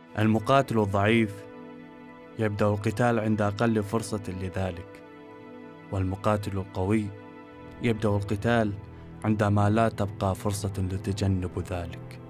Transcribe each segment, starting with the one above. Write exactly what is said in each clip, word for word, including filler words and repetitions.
المقاتل الضعيف يبدأ القتال عند أقل فرصة لذلك، والمقاتل القوي يبدأ القتال عندما لا تبقى فرصة لتجنب ذلك.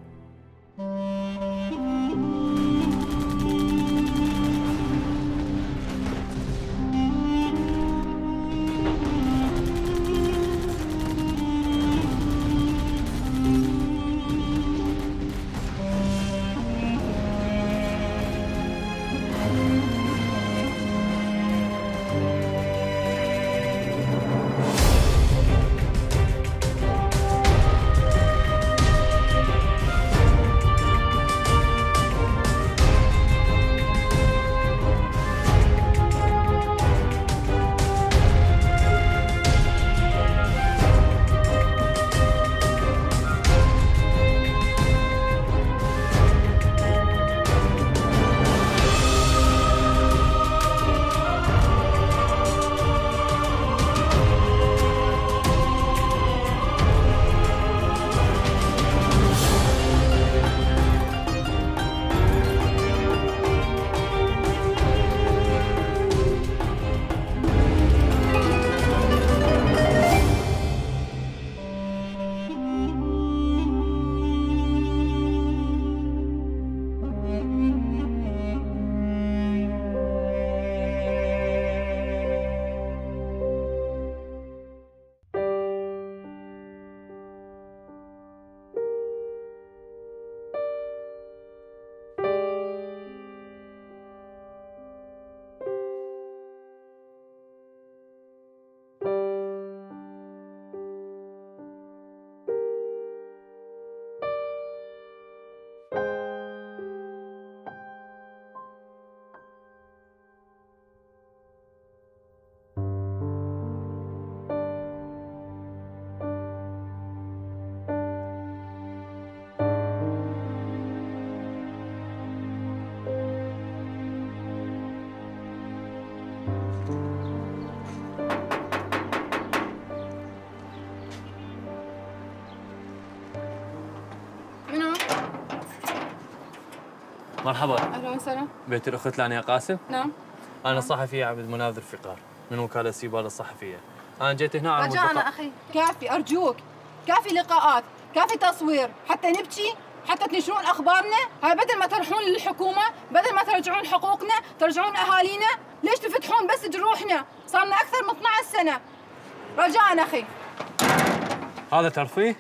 مرحبا. اهلا وسهلا. بيت الاخت لانيا قاسم؟ نعم. انا الصحفي عبد مناذر فقار من وكاله سيبال الصحفيه. انا جيت هنا على رجاء الملتقى. اخي كافي ارجوك، كافي لقاءات، كافي تصوير، حتى نبكي، حتى تنشرون اخبارنا. هاي بدل ما تروحون للحكومه، بدل ما ترجعون حقوقنا، ترجعون اهالينا، ليش تفتحون بس جروحنا؟ صار لنا اكثر من اثنعش سنه. رجاء اخي. هذا ترفيه؟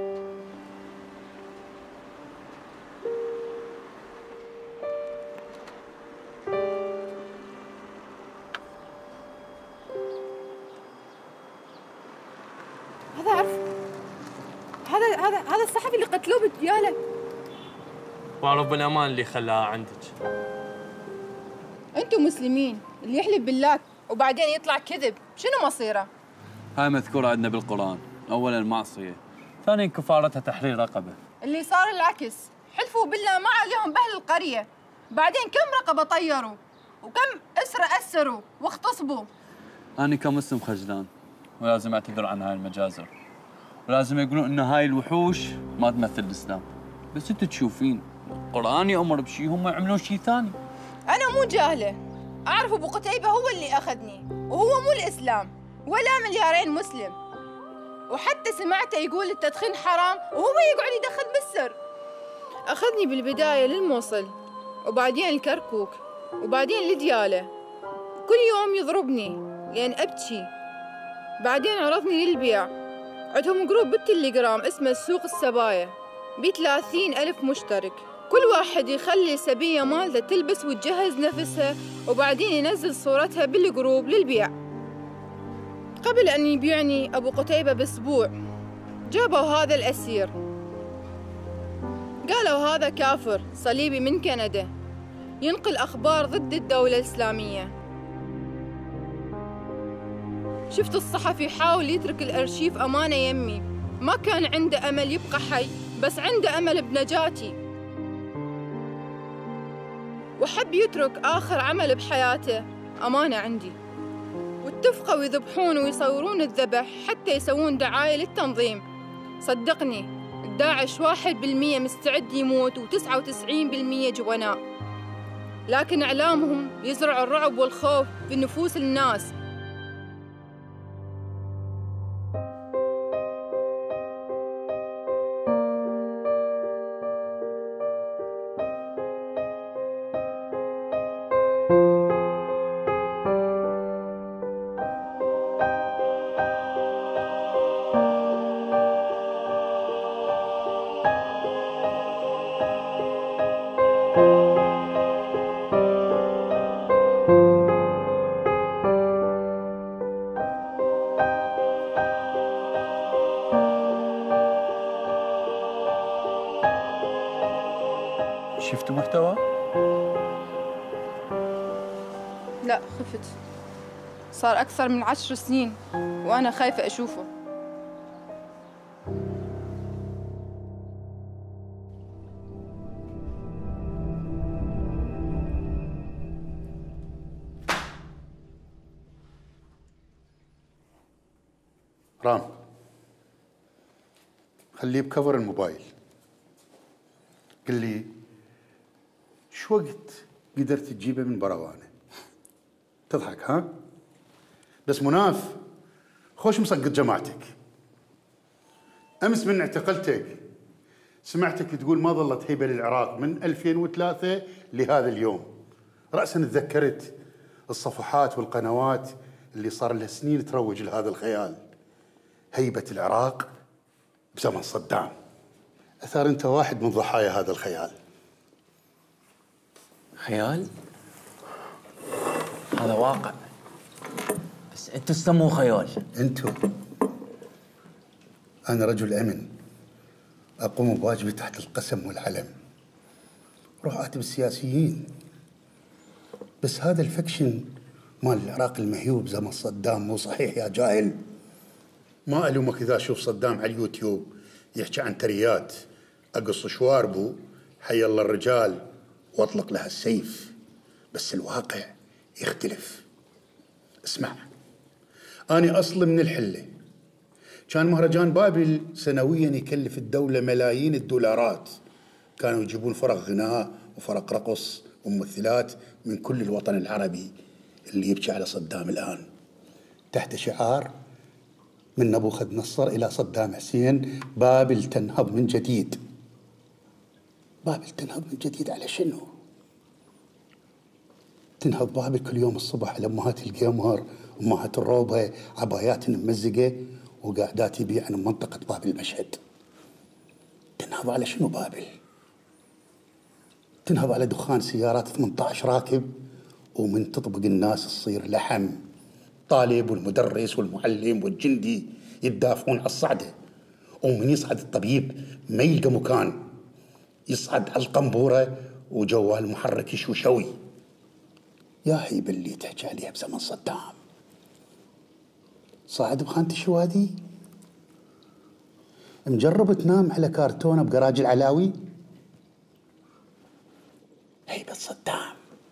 هذا عرف هذا هذا هذا الصحفي اللي قتلوه بدياله. ورب الامان اللي خلاها عندك. انتم مسلمين، اللي يحلف بالله وبعدين يطلع كذب، شنو مصيره؟ هاي مذكورة عندنا بالقرآن، أولاً معصية، ثانياً كفارتها تحرير رقبة. اللي صار العكس، حلفوا بالله ما عليهم بأهل القرية، بعدين كم رقبة طيروا وكم أسرة أسروا واغتصبوا. أنا كمسلم خجلان ولازم أعتذر عن هاي المجازر، ولازم يقولون إن هاي الوحوش ما تمثل الإسلام، بس أنتوا تشوفين القرآن يأمر بشيء هم يعملون شيء ثاني. أنا مو جاهلة، أعرف أبو قتيبة هو اللي أخذني، وهو مو الإسلام ولا مليارين مسلم، وحتى سمعته يقول التدخين حرام وهو يقعد يدخن بالسر. أخذني بالبداية للموصل، وبعدين الكركوك، وبعدين لديالة، كل يوم يضربني لين أبكي. بعدين عرضني للبيع، عندهم جروب بالتليجرام اسمه سوق السبايا، بثلاثين ألف مشترك، كل واحد يخلي السبية مالته تلبس وتجهز نفسها، وبعدين ينزل صورتها بالجروب للبيع. قبل أن يبيعني أبو قتيبة بأسبوع جابوا هذا الأسير، قالوا هذا كافر صليبي من كندا ينقل أخبار ضد الدولة الإسلامية. شفت الصحفي يحاول يترك الأرشيف أمانة يمي، ما كان عنده أمل يبقى حي، بس عنده أمل بنجاتي، وحب يترك آخر عمل بحياته أمانة عندي. واتفقوا يذبحون ويصورون الذبح حتى يسوون دعاية للتنظيم. صدقني داعش واحد بالمية مستعد يموت وتسعة وتسعين بالمية جبناء، لكن إعلامهم يزرع الرعب والخوف في نفوس الناس. شفتوا محتوى؟ لا خفت، صار أكثر من عشر سنين وأنا خايفة أشوفه. رام، خليه بكفر الموبايل. قل لي شو وقت قدرت تجيبه من براوانه؟ تضحك ها؟ بس مناف، خوش مسقط جماعتك. امس من اعتقلتك سمعتك تقول ما ظلت هيبه للعراق من ألفين وثلاثة لهذا اليوم. راسا تذكرت الصفحات والقنوات اللي صار لها سنين تروج لهذا الخيال، هيبه العراق بزمن صدام. اثار انت واحد من ضحايا هذا الخيال. خيال؟ هذا واقع، بس انتوا تسموه خيال. انتوا؟ انا رجل امن، اقوم بواجبي تحت القسم والعلم. روح اتب السياسيين. بس هذا الفكشن مال العراق المهيوب زمن صدام مو صحيح يا جاهل. ما الومك اذا اشوف صدام على اليوتيوب يحكي عن تريات، اقص شواربه حي الله الرجال واطلق لها السيف. بس الواقع يختلف. اسمع، أنا أصل من الحلة. كان مهرجان بابل سنويا يكلف الدولة ملايين الدولارات. كانوا يجيبون فرق غناء وفرق رقص وممثلات من كل الوطن العربي اللي يبكي على صدام الآن، تحت شعار من نبوخذ نصر إلى صدام حسين: بابل تنهض من جديد. بابل تنهض من جديد على شنو؟ تنهض بابل كل يوم الصبح على أمهات الجيمر، أمهات الروبة، عبايات ممزقة وقاعدات يبيع عن منطقة بابل المشهد. تنهض على شنو بابل؟ تنهض على دخان سيارات ثمانية عشر راكب، ومن تطبق الناس تصير لحم. طالب والمدرس والمعلم والجندي يتدافعون على الصعدة، ومن يصعد الطبيب ما يلقى مكان، يصعد على القنبورة وجوال محرك يشوشوي. يا هيبة اللي تحكي عليها بزمن صدام. صاعد بخانة الشوادي؟ مجرب تنام على كرتونة بقراج العلاوي؟ هيبة صدام.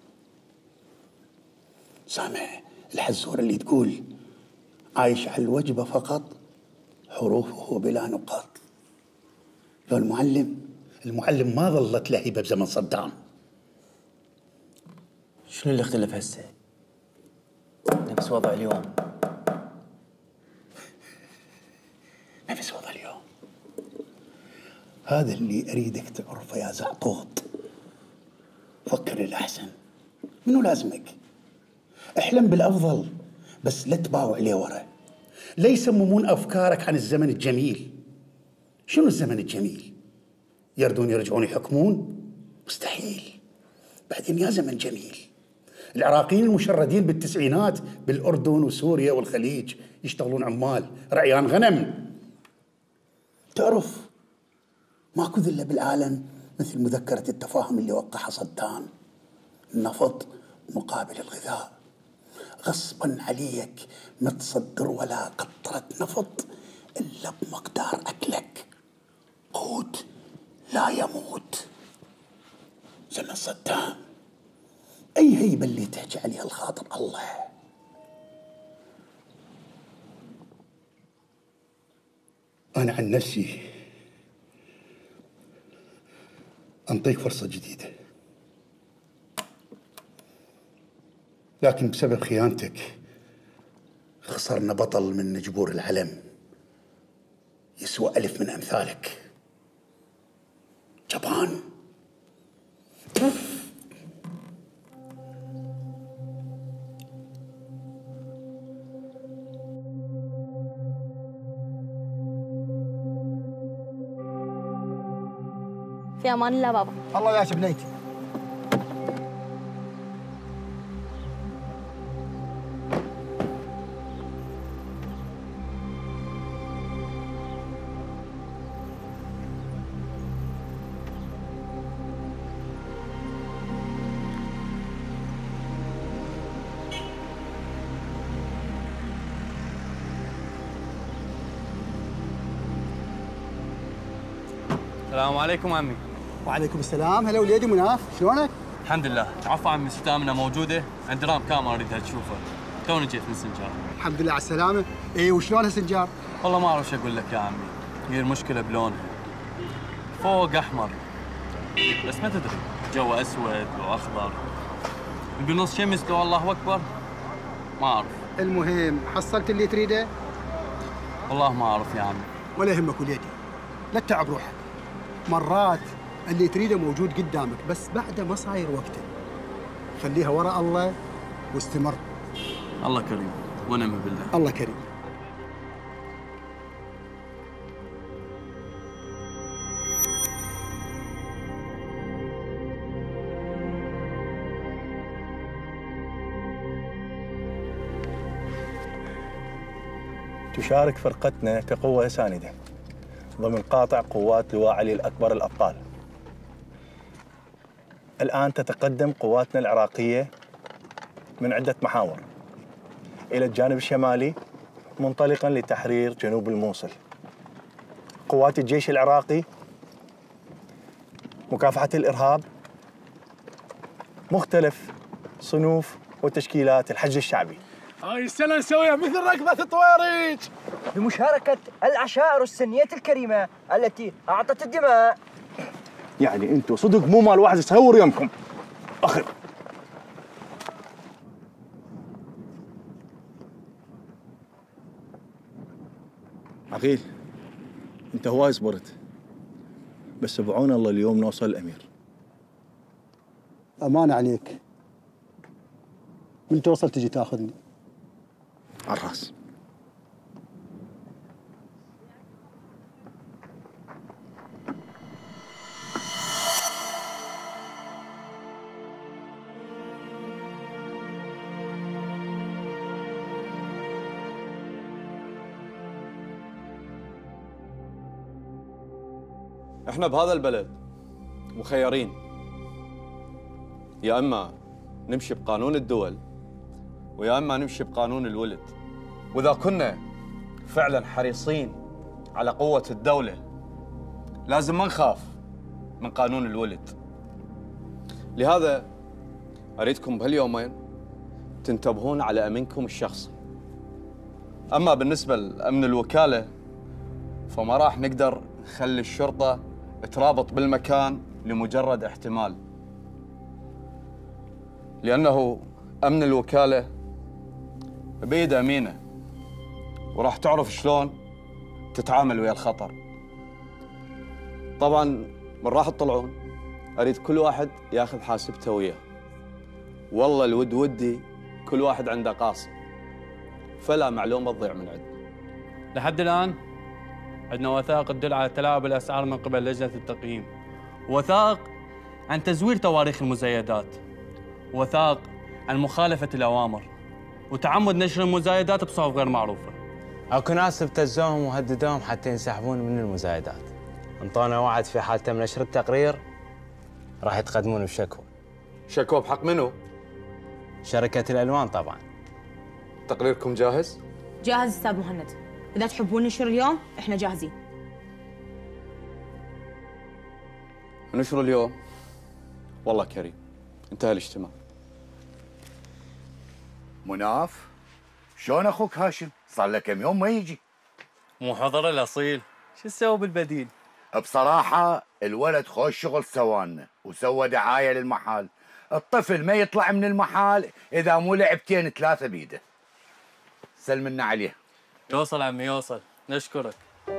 سامع الحزورة اللي تقول عايش على الوجبة فقط، حروفه بلا نقاط. لو المعلم المعلم ما ظلت له هيبة بزمن صدام. شنو اللي اختلف هسه؟ نفس وضع اليوم. نفس وضع اليوم. هذا اللي أريدك تعرفه يا زعطوط. فكر الأحسن، منو لازمك؟ احلم بالأفضل، بس لا تباوع لي ورا. لا يسممون أفكارك عن الزمن الجميل. شنو الزمن الجميل؟ يردون يرجعون يحكمون؟ مستحيل. بعدين يا زمن جميل، العراقيين المشردين بالتسعينات بالأردن وسوريا والخليج يشتغلون عمال رعيان غنم. تعرف ماكو ذلة بالعالم مثل مذكرة التفاهم اللي وقعها صدام. النفط مقابل الغذاء. غصبا عليك ما تصدر ولا قطرة نفط إلا بمقدار أكلك. قوت لا يموت. زمن صدام أي هيبة اللي تحكي عليها الخاطر الله. أنا عن نفسي أنطيك فرصة جديدة، لكن بسبب خيانتك خسرنا بطل من جبور العلم يسوى ألف من أمثالك. جبان. في امان الله بابا. الله يعيش بنيتي. السلام عليكم عمي. وعليكم السلام. هلا وليدي مناف، شلونك؟ الحمد لله. عفوا عمي، ستامنا موجوده؟ عندي رام كاميرا اريدها تشوفها. توني جيت من سنجار. الحمد لله على السلامة. اي وشلونها سنجار؟ والله ما اعرف شو اقول لك يا عمي، هي المشكله بلونها. فوق احمر بس ما تدري جو اسود واخضر، بالنص شمس لو الله اكبر ما اعرف. المهم حصلت اللي تريده؟ والله ما اعرف يا عمي. ولا يهمك وليدي، لا تتعب روحك. مرات اللي تريده موجود قدامك بس بعده ما صاير وقته. خليها وراء الله واستمر. الله كريم ونعم بالله. الله كريم. تشارك فرقتنا كقوة ساندة ضمن قاطع قوات لواء علي الأكبر الأبطال. الآن تتقدم قواتنا العراقية من عدة محاور إلى الجانب الشمالي منطلقاً لتحرير جنوب الموصل. قوات الجيش العراقي مكافحة الإرهاب، مختلف صنوف وتشكيلات الحشد الشعبي. هاي السنة نسويها مثل ركضة الطوارئ بمشاركة العشائر السنية الكريمة التي أعطت الدماء. يعني انتم صدق مو مال واحد يصور يمكم. اخر عقيل، انت هواي صبرت، بس بعون الله اليوم نوصل الامير. أمانة عليك، من توصل تجي تاخذني. على الراس. احنا بهذا البلد مخيرين، يا اما نمشي بقانون الدول ويا اما نمشي بقانون الولد. واذا كنا فعلا حريصين على قوة الدولة لازم ما نخاف من قانون الولد. لهذا اريدكم بهاليومين تنتبهون على امنكم الشخصي. اما بالنسبة لامن الوكالة فما راح نقدر نخلي الشرطة ترابط بالمكان لمجرد احتمال، لأنه أمن الوكالة بيد أمينة وراح تعرف شلون تتعامل ويا الخطر. طبعاً من راح تطلعون أريد كل واحد ياخذ حاسبته وياه. والله الود ودي كل واحد عنده قاص، فلا معلومة تضيع من عندنا. لحد الآن عندنا وثائق تدل على تلاعب الأسعار من قبل لجنة التقييم، وثائق عن تزوير تواريخ المزايدات، وثائق عن مخالفة الأوامر وتعمد نشر المزايدات بصحف غير معروفة. اكو ناس ابتزوهم وهددوهم حتى ينسحبون من المزايدات. انطونا وعد في حال تم نشر التقرير راح يتقدمون بشكوى. شكوى بحق منو؟ شركة الألوان طبعاً. تقريركم جاهز؟ جاهز استاذ مهند، اذا تحبون نشر اليوم احنا جاهزين. نشر اليوم؟ والله كريم، انتهى الاجتماع. مناف، شلون اخوك هاشم؟ صار له كم يوم ما يجي. مو حضر الأصيل، شو تسوي بالبديل؟ بصراحة الولد خوش شغل سوانا وسوى دعاية للمحل. الطفل ما يطلع من المحل إذا مو لعبتين ثلاثة بيده. سلمنا عليه. يوصل عمي يوصل، نشكرك.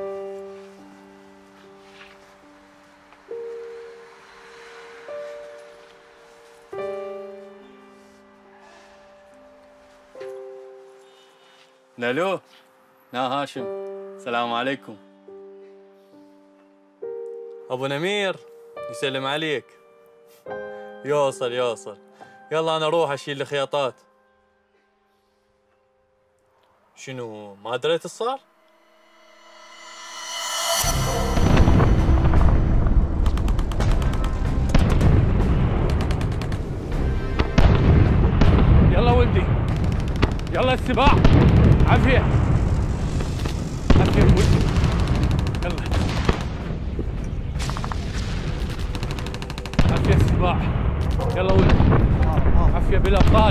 لالو، نا هاشم، السلام عليكم. ابو نمير يسلم عليك. يوصل يوصل. يلا انا اروح اشيل الخياطات. شنو ما دريت الصار؟ يلا ولدي، يلا السباع. عافية عافية ولدي، يلا عافية السباع. يلا ولدي، عافية بالأبطال.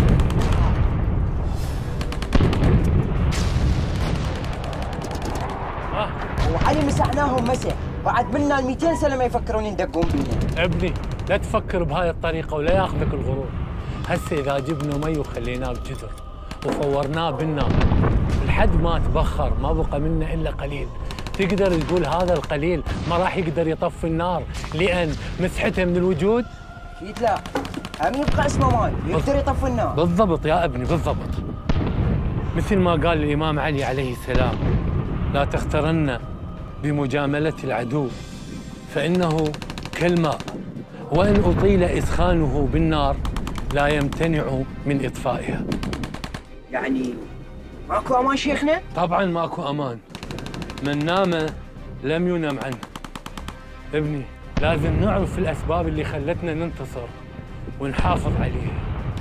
وعلي مسحناهم مسح، بعد منا ال مئتين سنة ما يفكرون يندقون بينا. ابني لا تفكر بهاي الطريقة ولا ياخذك الغرور. هسه إذا جبنا مي وخليناه بجدر وفورناه بالنار لحد ما تبخر ما بقى منه إلا قليل، تقدر تقول هذا القليل ما راح يقدر يطفي النار لأن مسحته من الوجود؟ أكيد لا، هم يبقى اسمه ماي يقدر يطفي النار. بالضبط يا ابني بالضبط. مثل ما قال الإمام علي عليه السلام: لا تخترن بمجاملة العدو فإنه كالماء وإن أطيل إسخانه بالنار لا يمتنع من إطفائها. يعني ماكو أمان شيخنا؟ طبعاً ماكو أمان، من نام لم ينم عنه. ابني لازم نعرف الأسباب اللي خلتنا ننتصر ونحافظ عليها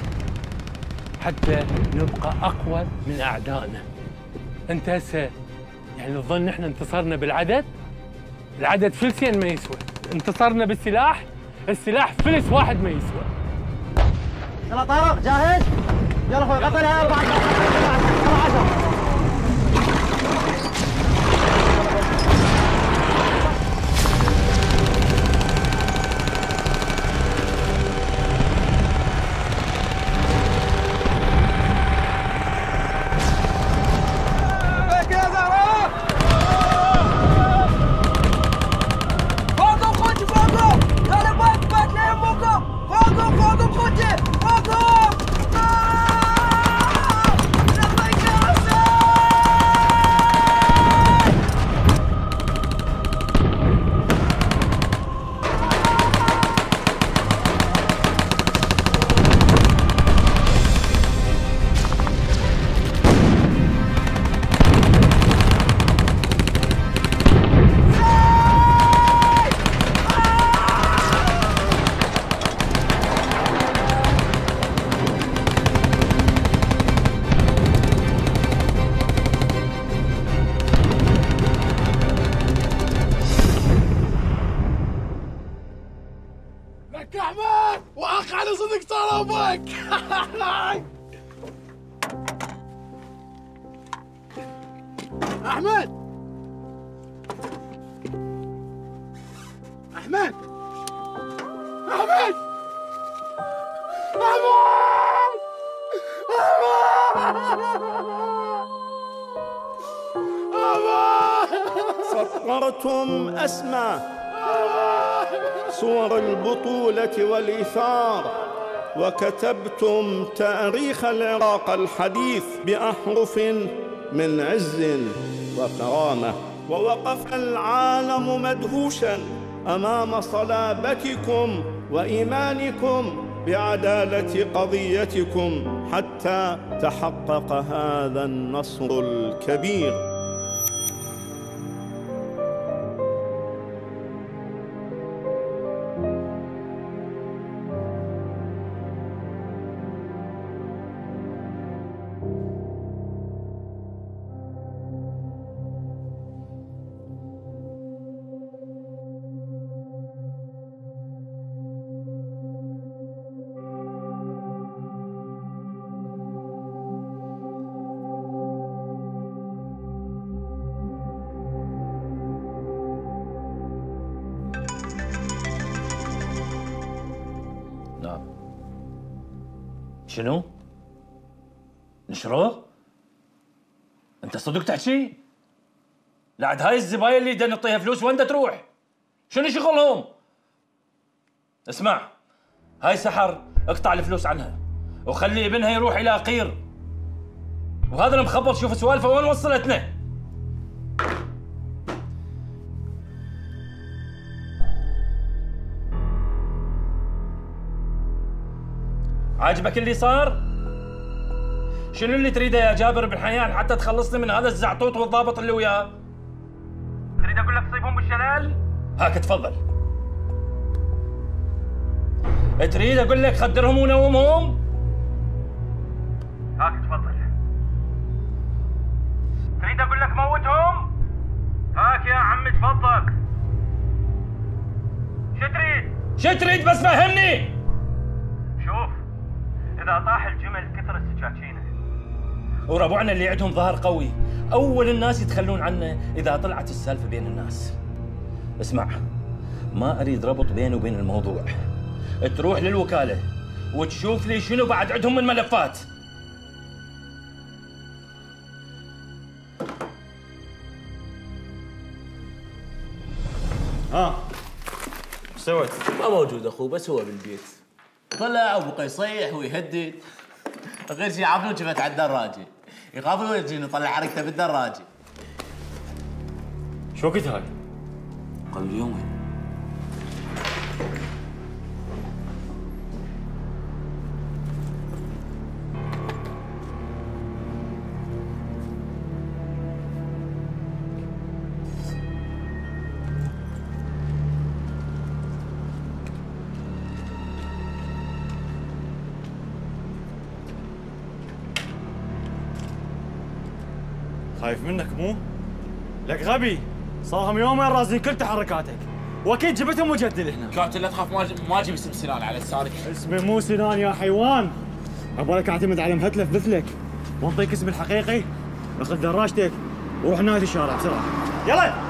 حتى نبقى أقوى من أعدائنا. أنت هسه يعني تظن احنا انتصرنا بالعدد؟ العدد فلسين ما يسوى. انتصرنا بالسلاح؟ السلاح فلس واحد ما يسوى. يلا طارق جاهز؟ يلا اخوي قتلها أربعة عشر. لك احمد واخ على صدق صار ابوك. احمد احمد احمد سطرتم أسمى صور البطولة والإيثار، وكتبتم تاريخ العراق الحديث بأحرف من عز وكرامة، ووقف العالم مدهوشاً أمام صلابتكم وإيمانكم بعدالة قضيتكم حتى تحقق هذا النصر الكبير. شنو؟ نشروه؟ انت صدق تحكي؟ لعد هاي الزباين اللي بدنا نعطيها فلوس وين بدها تروح؟ شنو شغلهم؟ اسمع، هاي سحر اقطع الفلوس عنها وخلي ابنها يروح الى قير. وهذا المخبط شوف سوالفه وين وصلتنا. عاجبك اللي صار؟ شنو اللي تريده يا جابر بن حيان حتى تخلصني من هذا الزعطوط والضابط اللي وياه؟ تريد اقول لك صيبهم بالشلال؟ هاك تفضل. تريد اقول لك خدرهم ونومهم؟ هاك تفضل. تريد اقول لك موتهم؟ هاك يا عمي تفضل. شو تريد؟ شو تريد بس فهمني. شوف، اذا طاح الجمل كثر السكاكينه، وربعنا اللي عندهم ظهر قوي اول الناس يتخلون عنه اذا طلعت السالفه بين الناس. اسمع، ما اريد ربط بيني وبين الموضوع. تروح للوكاله وتشوف لي شنو بعد عندهم من ملفات. ها ايش سويت؟ ما موجود اخوه، بس هو بالبيت. طلع وبقى يصيح ويهدد. غير شيء عارفين شفت على الدراجه، يخافون يجي نطلع حركته بالدراجه. شو وقت هاي؟ قبل يومين. خايف منك مو؟ لك غبي، صارهم يومين رازين كل تحركاتك، واكيد جبتهم مجدل هنا. كابتن لا تخاف، ما ما اجيب اسم سنان على لسانك. اسمي مو سنان يا حيوان. ابغالك اعتمد على مهتلف مثلك وانطيك اسمي الحقيقي. اخذ دراجتك وروح نادي الشارع بسرعه. يلا.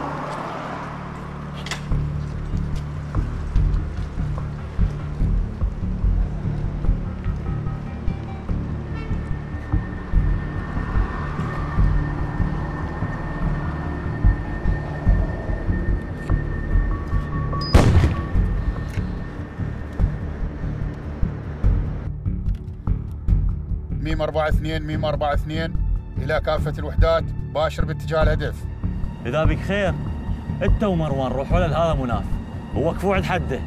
ميم أربعة اثنين ميم أربعة اثنين إلى كافة الوحدات، باشر باتجاه الهدف. إذا بك خير أنت ومروان روحوا له لهذا مناف ووقفوه عند حده.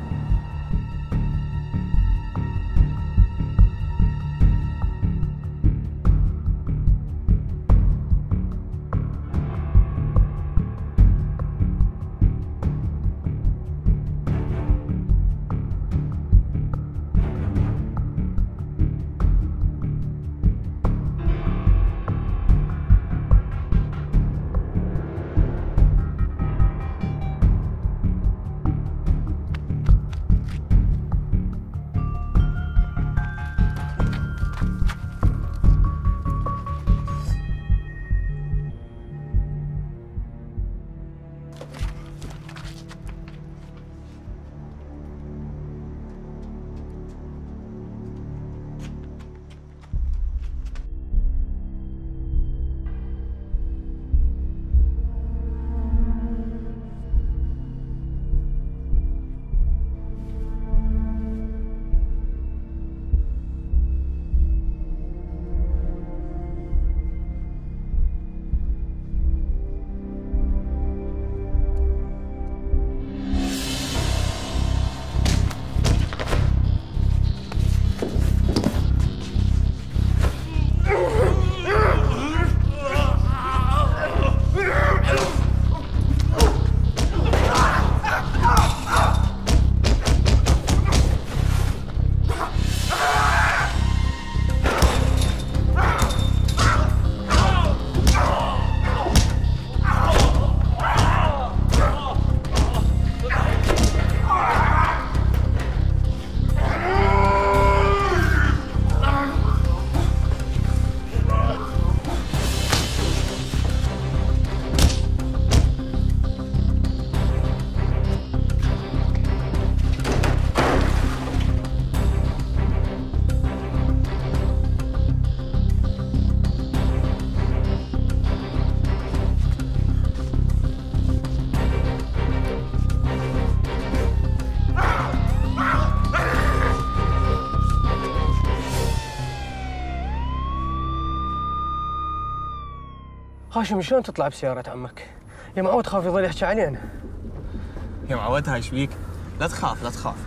هاشم شلون تطلع بسيارة عمك؟ يا معود خاف يظل يحكي علينا. يا معود هاي ايش بيك؟ لا تخاف لا تخاف.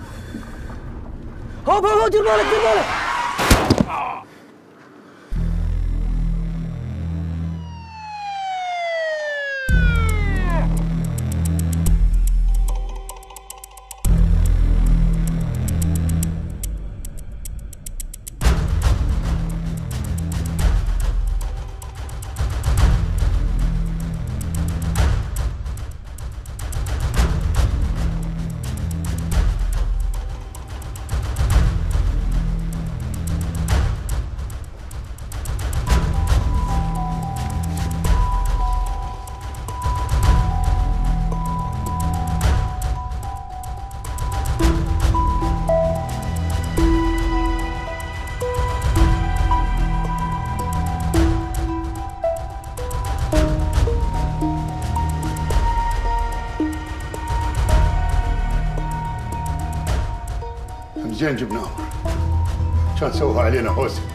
هوب هوب دير بالك دير بالك. زين جبناهم كان سووها علينا هوسه.